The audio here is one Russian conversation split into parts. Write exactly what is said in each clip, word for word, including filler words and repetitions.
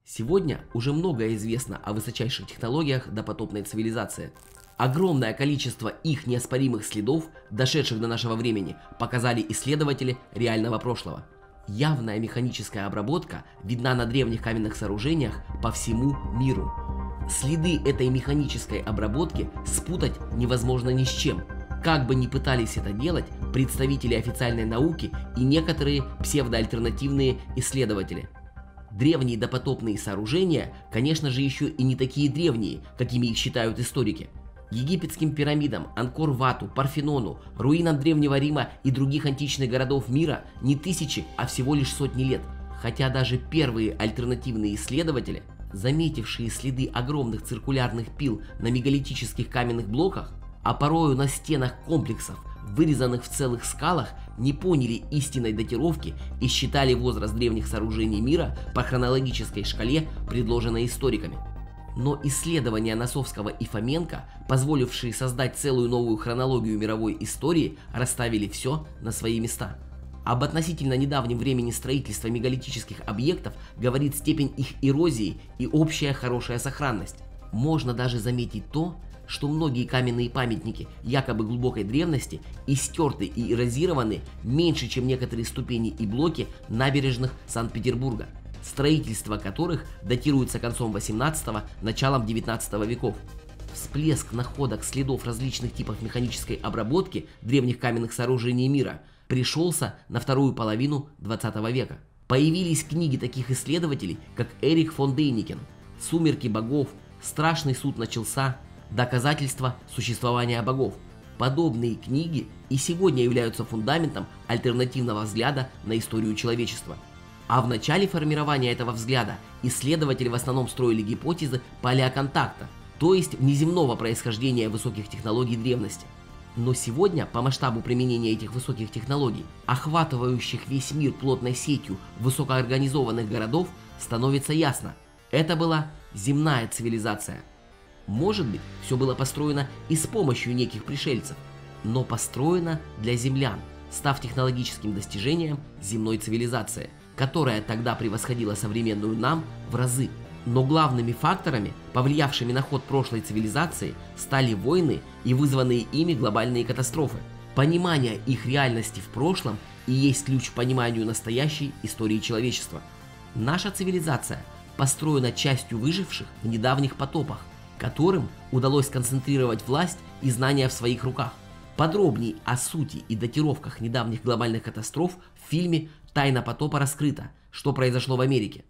Сегодня уже многое известно о высочайших технологиях допотопной цивилизации. Огромное количество их неоспоримых следов, дошедших до нашего времени, показали исследователи реального прошлого. Явная механическая обработка видна на древних каменных сооружениях по всему миру. Следы этой механической обработки спутать невозможно ни с чем. Как бы ни пытались это делать представители официальной науки и некоторые псевдоальтернативные исследователи. Древние допотопные сооружения, конечно же, еще и не такие древние, какими их считают историки. Египетским пирамидам, Анкор-Вату, Парфенону, руинам Древнего Рима и других античных городов мира не тысячи, а всего лишь сотни лет. Хотя даже первые альтернативные исследователи, заметившие следы огромных циркулярных пил на мегалитических каменных блоках, а порою на стенах комплексов, вырезанных в целых скалах, не поняли истинной датировки и считали возраст древних сооружений мира по хронологической шкале, предложенной историками. Но исследования Носовского и Фоменко, позволившие создать целую новую хронологию мировой истории, расставили все на свои места. Об относительно недавнем времени строительства мегалитических объектов говорит степень их эрозии и общая хорошая сохранность. Можно даже заметить то, что многие каменные памятники якобы глубокой древности истерты и эрозированы меньше, чем некоторые ступени и блоки набережных Санкт-Петербурга, строительство которых датируется концом восемнадцатого – началом девятнадцатого веков. Всплеск находок следов различных типов механической обработки древних каменных сооружений мира пришелся на вторую половину двадцатого века. Появились книги таких исследователей, как Эрих фон Дейникен, «Сумерки богов», «Страшный суд начался», «Доказательства существования богов». Подобные книги и сегодня являются фундаментом альтернативного взгляда на историю человечества. А в начале формирования этого взгляда исследователи в основном строили гипотезы палеоконтакта, то есть внеземного происхождения высоких технологий древности. Но сегодня по масштабу применения этих высоких технологий, охватывающих весь мир плотной сетью высокоорганизованных городов, становится ясно – это была земная цивилизация. Может быть, все было построено и с помощью неких пришельцев, но построено для землян, став технологическим достижением земной цивилизации, которая тогда превосходила современную нам в разы. Но главными факторами, повлиявшими на ход прошлой цивилизации, стали войны и вызванные ими глобальные катастрофы. Понимание их реальности в прошлом и есть ключ к пониманию настоящей истории человечества. Наша цивилизация построена частью выживших в недавних потопах, которым удалось сконцентрировать власть и знания в своих руках. Подробнее о сути и датировках недавних глобальных катастроф в фильме «Тайна потопа» раскрыто, что произошло в Америке.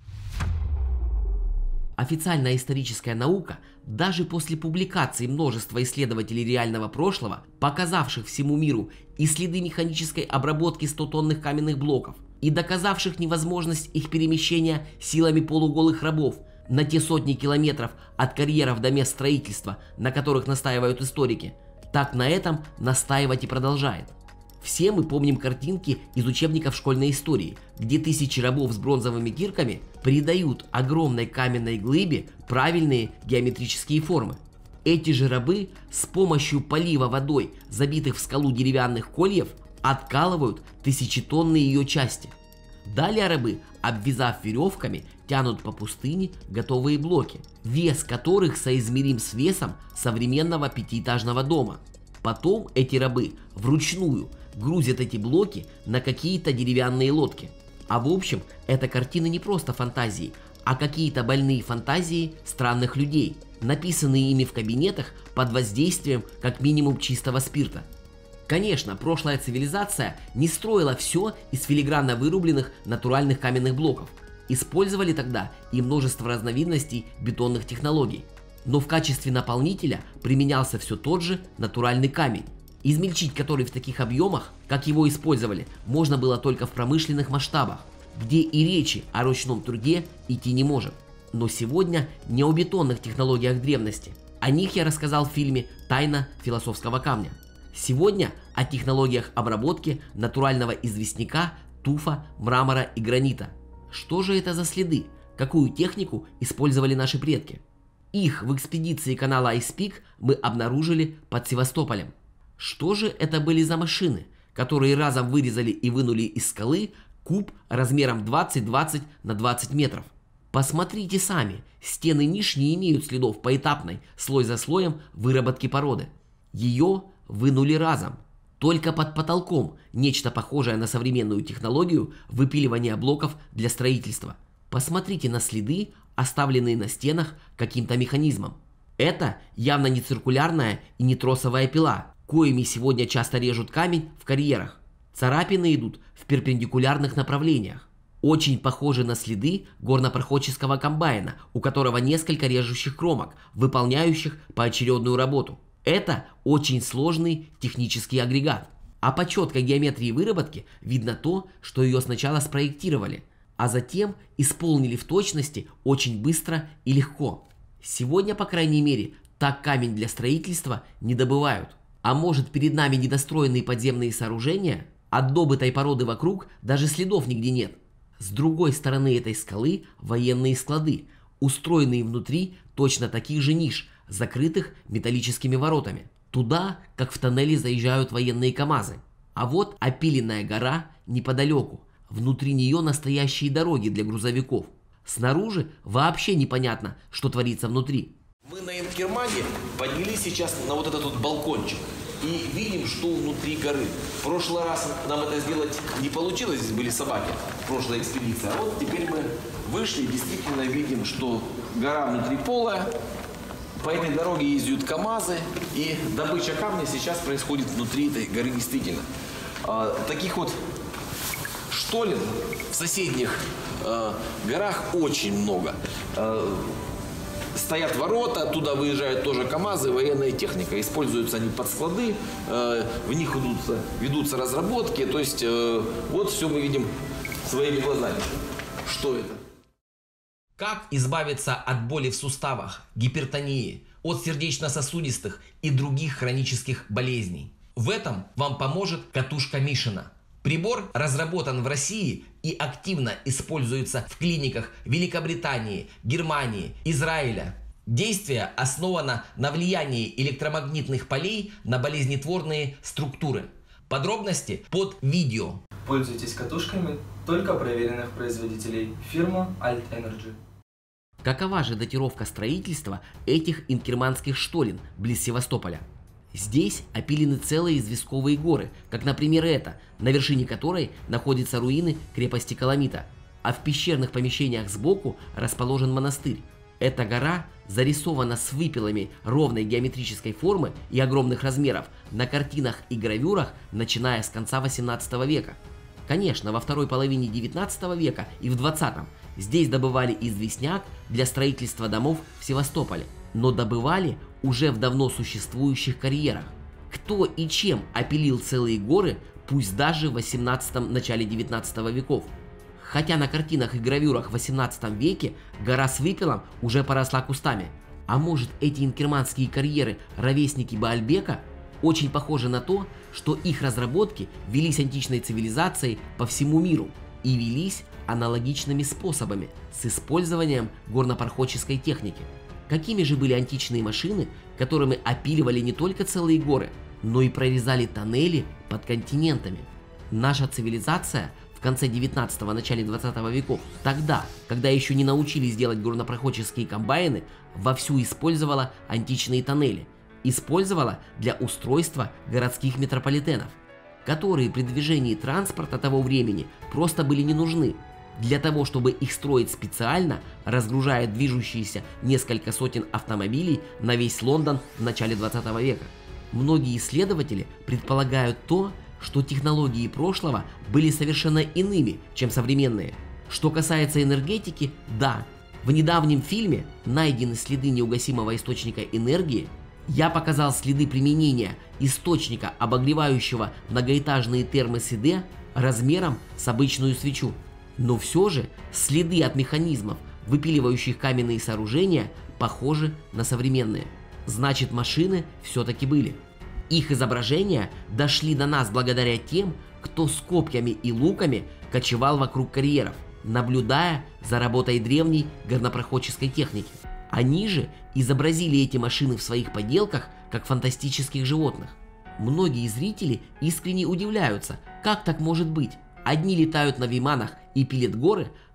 Официальная историческая наука, даже после публикации множества исследователей реального прошлого, показавших всему миру и следы механической обработки стотонных каменных блоков, и доказавших невозможность их перемещения силами полуголых рабов на те сотни километров от карьеров до мест строительства, на которых настаивают историки, так на этом настаивать и продолжает. Все мы помним картинки из учебников школьной истории, где тысячи рабов с бронзовыми кирками придают огромной каменной глыбе правильные геометрические формы. Эти же рабы с помощью полива водой, забитых в скалу деревянных кольев, откалывают тысячетонные ее части. Далее рабы, обвязав веревками, тянут по пустыне готовые блоки, вес которых соизмерим с весом современного пятиэтажного дома. Потом эти рабы вручную грузят эти блоки на какие-то деревянные лодки. А в общем, эта картина не просто фантазии, а какие-то больные фантазии странных людей, написанные ими в кабинетах под воздействием как минимум чистого спирта. Конечно, прошлая цивилизация не строила все из филигранно вырубленных натуральных каменных блоков. Использовали тогда и множество разновидностей бетонных технологий. Но в качестве наполнителя применялся все тот же натуральный камень, измельчить который в таких объемах, как его использовали, можно было только в промышленных масштабах, где и речи о ручном труде идти не может. Но сегодня не о бетонных технологиях древности. О них я рассказал в фильме «Тайна философского камня». Сегодня о технологиях обработки натурального известняка, туфа, мрамора и гранита. Что же это за следы? Какую технику использовали наши предки? Их в экспедиции канала iSpeak мы обнаружили под Севастополем. Что же это были за машины, которые разом вырезали и вынули из скалы куб размером двадцать двадцать на двадцать метров? Посмотрите сами, стены ниш не имеют следов поэтапной, слой за слоем, выработки породы. Ее вынули разом. Только под потолком нечто похожее на современную технологию выпиливания блоков для строительства. Посмотрите на следы, оставленные на стенах каким-то механизмом. Это явно не циркулярная и не тросовая пила, коими сегодня часто режут камень в карьерах. Царапины идут в перпендикулярных направлениях. Очень похожи на следы горнопроходческого комбайна, у которого несколько режущих кромок, выполняющих поочередную работу. Это очень сложный технический агрегат. А по четкой геометрии выработки видно то, что ее сначала спроектировали, а затем исполнили в точности очень быстро и легко. Сегодня, по крайней мере, так камень для строительства не добывают. А может, перед нами недостроенные подземные сооружения? От добытой породы вокруг даже следов нигде нет. С другой стороны этой скалы военные склады, устроенные внутри точно таких же ниш, закрытых металлическими воротами. Туда, как в тоннеле, заезжают военные КАМАЗы. А вот опиленная гора неподалеку. Внутри нее настоящие дороги для грузовиков. Снаружи вообще непонятно, что творится внутри. Мы на Инкермане поднялись сейчас на вот этот вот балкончик и видим, что внутри горы. В прошлый раз нам это сделать не получилось, здесь были собаки, прошлая экспедиция. А вот теперь мы вышли и действительно видим, что гора внутри полая. По этой дороге ездят КАМАЗы, и добыча камня сейчас происходит внутри этой горы действительно. А, таких вот штолен в соседних а, горах очень много. А, стоят ворота, оттуда выезжают тоже КАМАЗы, военная техника. Используются они под склады, а, в них ведутся, ведутся разработки. То есть а, вот все мы видим своими глазами. Что это? Как избавиться от боли в суставах, гипертонии, от сердечно-сосудистых и других хронических болезней? В этом вам поможет катушка Мишина. Прибор разработан в России и активно используется в клиниках Великобритании, Германии, Израиля. Действие основано на влиянии электромагнитных полей на болезнетворные структуры. Подробности под видео. Пользуйтесь катушками только проверенных производителей. Фирма Alt Energy. Какова же датировка строительства этих инкерманских штолен близ Севастополя? Здесь опилены целые известковые горы, как, например, эта, на вершине которой находятся руины крепости Каламита, а в пещерных помещениях сбоку расположен монастырь. Эта гора зарисована с выпилами ровной геометрической формы и огромных размеров на картинах и гравюрах, начиная с конца восемнадцатого века. Конечно, во второй половине девятнадцатого века и в двадцатом здесь добывали известняк для строительства домов в Севастополе, но добывали уже в давно существующих карьерах. Кто и чем опилил целые горы, пусть даже в восемнадцатом – начале девятнадцатого веков? Хотя на картинах и гравюрах в восемнадцатом веке гора с выпилом уже поросла кустами. А может, эти инкерманские карьеры ровесники Баальбека? Очень похоже на то, что их разработки велись античной цивилизацией по всему миру и велись аналогичными способами с использованием горнопроходческой техники. Какими же были античные машины, которыми опиливали не только целые горы, но и прорезали тоннели под континентами? Наша цивилизация в конце девятнадцатого – начале двадцатого веков, тогда, когда еще не научились делать горнопроходческие комбайны, вовсю использовала античные тоннели. Использовала для устройства городских метрополитенов, которые при движении транспорта того времени просто были не нужны. Для того, чтобы их строить специально, разгружая движущиеся несколько сотен автомобилей на весь Лондон в начале двадцатого века. Многие исследователи предполагают то, что технологии прошлого были совершенно иными, чем современные. Что касается энергетики, да, в недавнем фильме найдены следы неугасимого источника энергии. Я показал следы применения источника, обогревающего многоэтажные термы СИД размером с обычную свечу. Но все же следы от механизмов, выпиливающих каменные сооружения, похожи на современные. Значит, машины все-таки были. Их изображения дошли до нас благодаря тем, кто с копьями и луками кочевал вокруг карьеров, наблюдая за работой древней горнопроходческой техники. Они же изобразили эти машины в своих поделках как фантастических животных. Многие зрители искренне удивляются, как так может быть. Одни летают на виманах и пилят горы,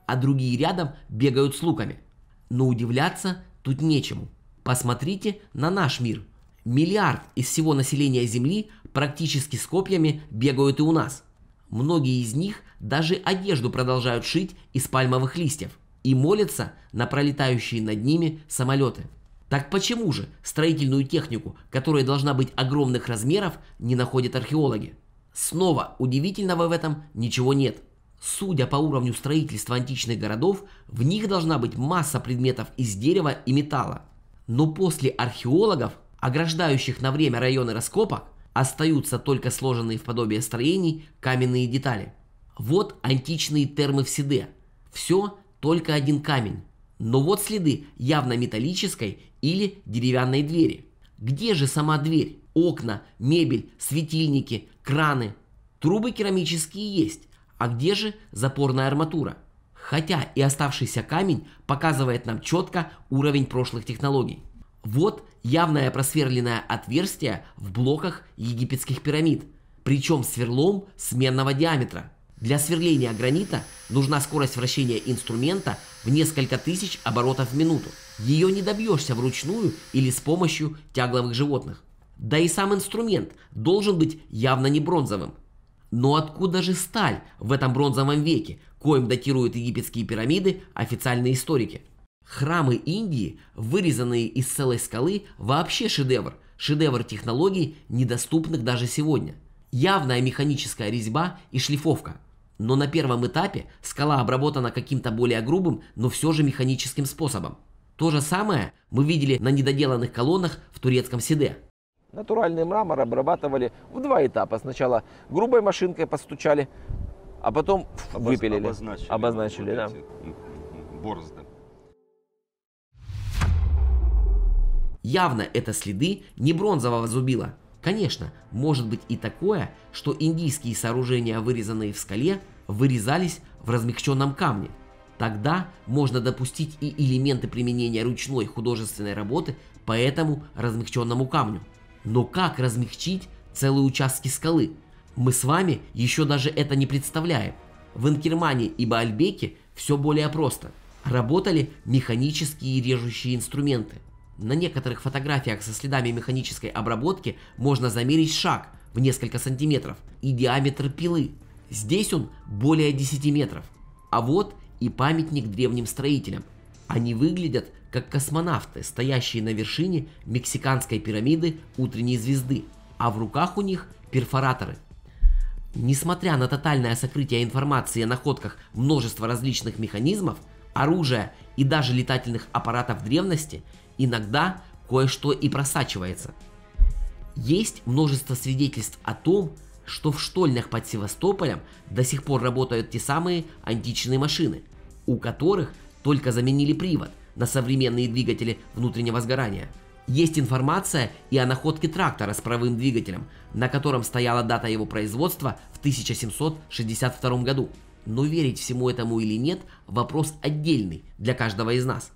а другие рядом бегают с луками. Но удивляться тут нечему. Посмотрите на наш мир. Миллиард из всего населения Земли практически с копьями бегают и у нас. Многие из них даже одежду продолжают шить из пальмовых листьев и молятся на пролетающие над ними самолеты. Так почему же строительную технику, которая должна быть огромных размеров, не находят археологи? Снова удивительного в этом ничего нет. Судя по уровню строительства античных городов, в них должна быть масса предметов из дерева и металла. Но после археологов, ограждающих на время районы раскопок, остаются только сложенные в подобие строений каменные детали. Вот античные термы в Сиде. Все только один камень. Но вот следы явно металлической или деревянной двери. Где же сама дверь? Окна, мебель, светильники, краны. Трубы керамические есть. А где же запорная арматура? Хотя и оставшийся камень показывает нам четко уровень прошлых технологий. Вот явное просверленное отверстие в блоках египетских пирамид, причем сверлом сменного диаметра. Для сверления гранита нужна скорость вращения инструмента в несколько тысяч оборотов в минуту. Ее не добьешься вручную или с помощью тягловых животных. Да и сам инструмент должен быть явно не бронзовым. Но откуда же сталь в этом бронзовом веке, коим датируют египетские пирамиды официальные историки? Храмы Индии, вырезанные из целой скалы, вообще шедевр. Шедевр технологий, недоступных даже сегодня. Явная механическая резьба и шлифовка. Но на первом этапе скала обработана каким-то более грубым, но все же механическим способом. То же самое мы видели на недоделанных колоннах в турецком Сиде. Натуральный мрамор обрабатывали в два этапа. Сначала грубой машинкой постучали, а потом Обоз... выпилили. Обозначили, Обозначили, да. Борозды. Явно это следы не бронзового зубила. Конечно, может быть и такое, что индийские сооружения, вырезанные в скале, вырезались в размягченном камне. Тогда можно допустить и элементы применения ручной художественной работы по этому размягченному камню. Но как размягчить целые участки скалы? Мы с вами еще даже это не представляем. В Инкермане и Баальбеке все более просто. Работали механические режущие инструменты. На некоторых фотографиях со следами механической обработки можно замерить шаг в несколько сантиметров и диаметр пилы. Здесь он более десяти метров. А вот и памятник древним строителям. Они выглядят как космонавты, стоящие на вершине мексиканской пирамиды утренней звезды, а в руках у них перфораторы. Несмотря на тотальное сокрытие информации о находках множества различных механизмов, оружия и даже летательных аппаратов древности, иногда кое-что и просачивается. Есть множество свидетельств о том, что в штольнях под Севастополем до сих пор работают те самые античные машины, у которых только заменили привод на современные двигатели внутреннего сгорания. Есть информация и о находке трактора с паровым двигателем, на котором стояла дата его производства в тысяча семьсот шестьдесят втором году. Но верить всему этому или нет – вопрос отдельный для каждого из нас.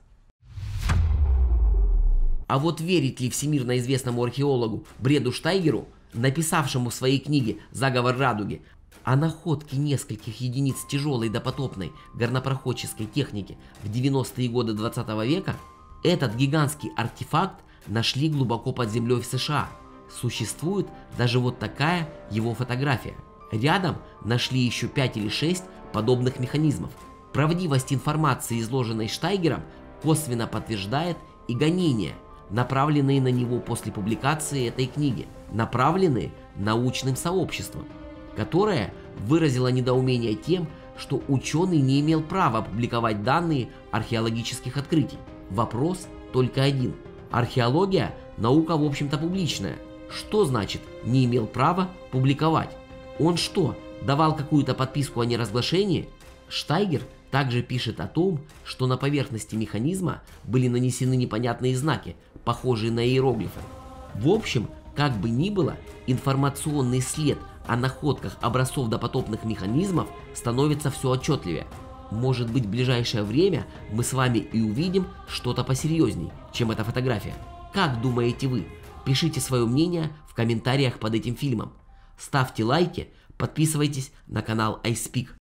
А вот верить ли всемирно известному археологу Бреду Штайгеру, написавшему в своей книге «Заговор радуги» о находке нескольких единиц тяжелой допотопной горнопроходческой техники в девяностые годы двадцатого века, этот гигантский артефакт нашли глубоко под землей в США. Существует даже вот такая его фотография. Рядом нашли еще пять или шесть подобных механизмов. Правдивость информации, изложенной Штайгером, косвенно подтверждает и гонения, направленные на него после публикации этой книги, направленные научным сообществом, которое выразило недоумение тем, что ученый не имел права публиковать данные археологических открытий. Вопрос только один. Археология – наука, в общем-то, публичная. Что значит «не имел права публиковать»? Он что, давал какую-то подписку о неразглашении? Штайгер также пишет о том, что на поверхности механизма были нанесены непонятные знаки, похожие на иероглифы. В общем, как бы ни было, информационный след о находках образцов допотопных механизмов становится все отчетливее. Может быть, в ближайшее время мы с вами и увидим что-то посерьезней, чем эта фотография. Как думаете вы? Пишите свое мнение в комментариях под этим фильмом. Ставьте лайки, подписывайтесь на канал iSpeak.